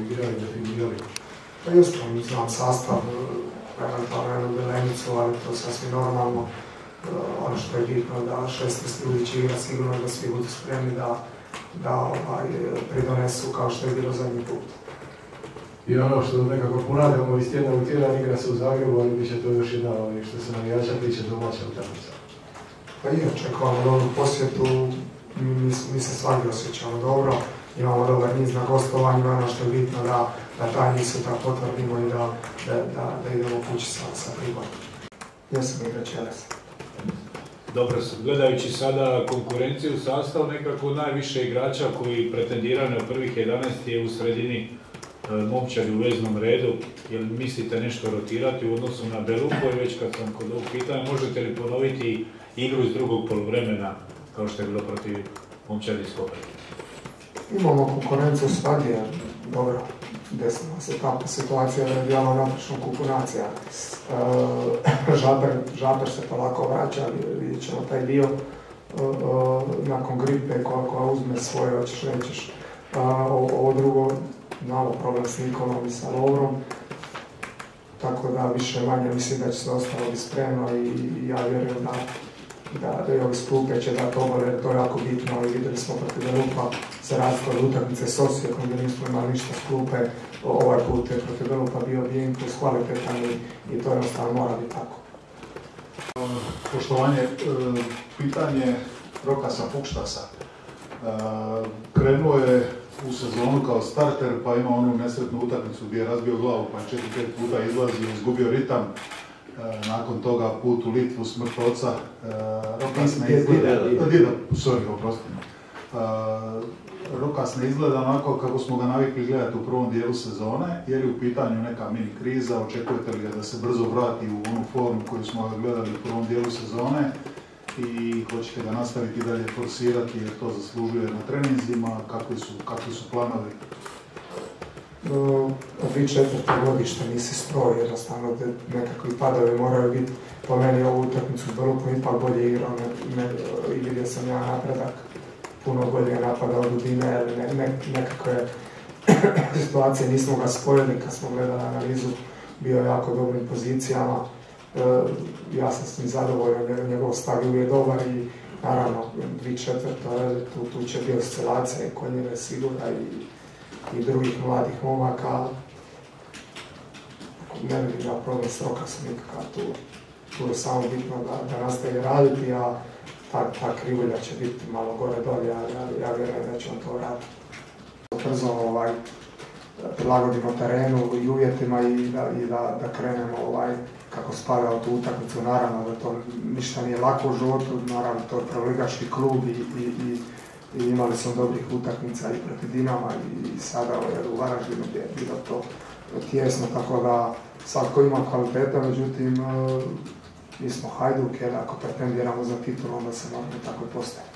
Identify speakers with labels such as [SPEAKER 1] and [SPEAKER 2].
[SPEAKER 1] igrali, definirali?
[SPEAKER 2] Pa isto, znam sastav, eventualno jednu delenicu, ali to je sasvim normalno. Ono što je bitno da 16 ljudi će igrati, sigurno da svi budu spremni da pridonesu kao što je bilo zadnji put.
[SPEAKER 1] I ono što nekako ponavljamo iz tjedna u tjedan, igra se u Zagrebu, ali bit će to još jedna što se navijača tiče domaća utakmica.
[SPEAKER 2] Pa i očekujemo dobru posjetu, mi se svaki osjećamo dobro, imamo dobar niz na gostovanju, ono što je bitno da taj niz sutra potvrdimo i da idemo kući sa prigodom. Jesam igrač Jeles.
[SPEAKER 3] Dobro, gledajući sada konkurenciju, sastav nekako najviše igrača koji pretendiraju na prvih 11 je u sredini momčadi u veznom redu. Jel mislite nešto rotirati u odnosu na Belupo i već kad sam kod ovog pitanja, možete li ponoviti igru iz drugog poluvremena kao što je bilo protiv momčadi iz Koprivnice?
[SPEAKER 2] Imamo konkurenciju svadje, dobro, desila se takva situacija da je bila naprično konkurencija. Žaber se polako vraća, vidjet ćemo taj dio nakon gripe koja uzme svoje, hoćeš, nećeš. Ovo drugo, malo problem s Nikolom i sa Lovrom, tako da više manje mislim da će se ostalo biti spremno i ja vjerujem da i ovi skupe će dati obol, jer to je jako bitno i vidjeli smo protiv Belupa za razliku od utakmice s Osijekom gdje nismo imali ništa s klupe, ovaj put je protiv Belupa bio Bijenkus kvalitetan i to jednostavno mora biti tako.
[SPEAKER 4] Poštovanje, pitanje Rokasa Pukštasa. Krenuo je u sezonu kao starter, pa ima onu nesretnu utakmicu gdje je razbio glavu, pa je 4-5 puta izlazio, izgubio ritam. Nakon toga put u Litvu, smrt oca. Rokas ne izgleda onako kako smo ga navikli gledati u prvom dijelu sezone, jer je u pitanju neka mini kriza. Očekujete li ga da se brzo vrati u onu formu koju smo ga gledali u prvom dijelu sezone i hoćete ga nastaviti dalje forsirati jer to zaslužuje na treninzima, kakvi su planovi?
[SPEAKER 2] 3-4 godište nisi stroj, jednostavno nekakvi padovi moraju biti. Po meni ovu utakmicu s Belupom ipak bolje igrao i vidio sam ja napredak. Puno bolje napada od Dudine, ali nekakve situacije nismo ga spojili kad smo gledali analizu, bio je jako dobrim pozicijama. Ja sam s njim zadovoljan, njegov stav je dobar i naravno 3-4 tu će biti oscilacija i kod njega sigurna i drugih mladih momaka. Ne vidim ja problem s Rokasom nikakav tu je samo bitno da nastaje raditi, a ta krivulja će biti malo gore dolje, ali ja vjerujem da će on to raditi. Brzo prilagodimo terenu i uvjetima i da krenemo kako spada u tu utakmicu. Naravno da to ništa nije lako u životu, naravno to je prvoligaški klub i imali smo dobrih utakmica i protiv Dinama i sada u Varaždinu gdje je bilo to tijesno, tako da svatko ima kvaliteta, međutim mi smo Hajduk, jer ako pretendiramo za titulu onda se moramo tako postaviti.